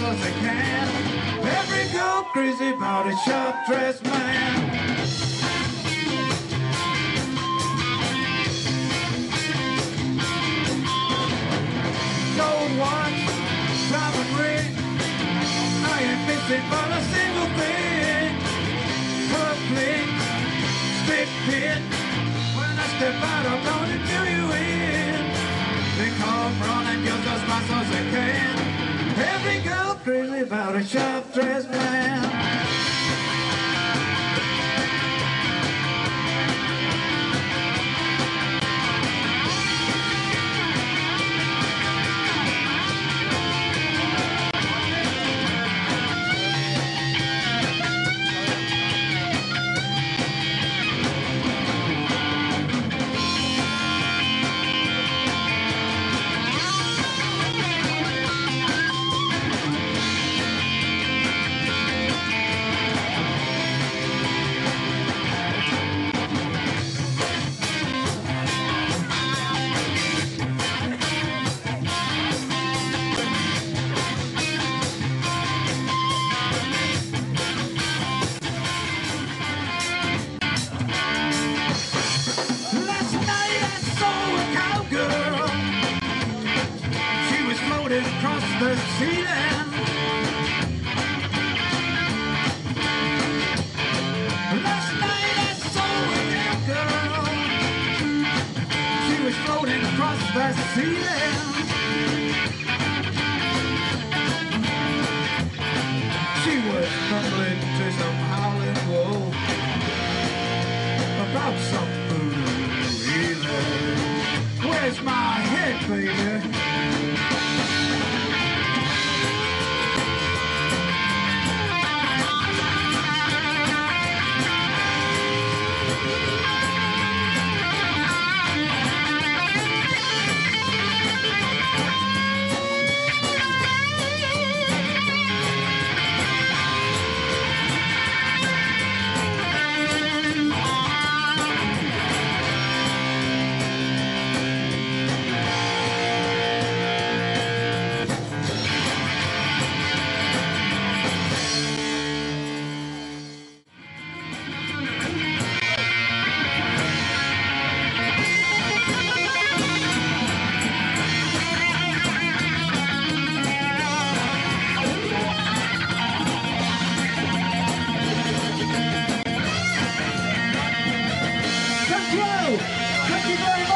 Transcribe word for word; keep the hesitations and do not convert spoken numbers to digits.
as they can. Every girl crazy about a sharp-dressed man. Gold watch, diamond ring, I ain't missing but a single thing. Perfect, spit pit. When I step out, I'm gonna do you in. They come running just as fast as they can. Every girl crazy about a sharp-dressed man. Across the ceiling. Last night I saw a little girl. She was floating across the ceiling. She was mumbling to some howling wolf about some voodoo healing. Where's my head, baby? Thank you very much.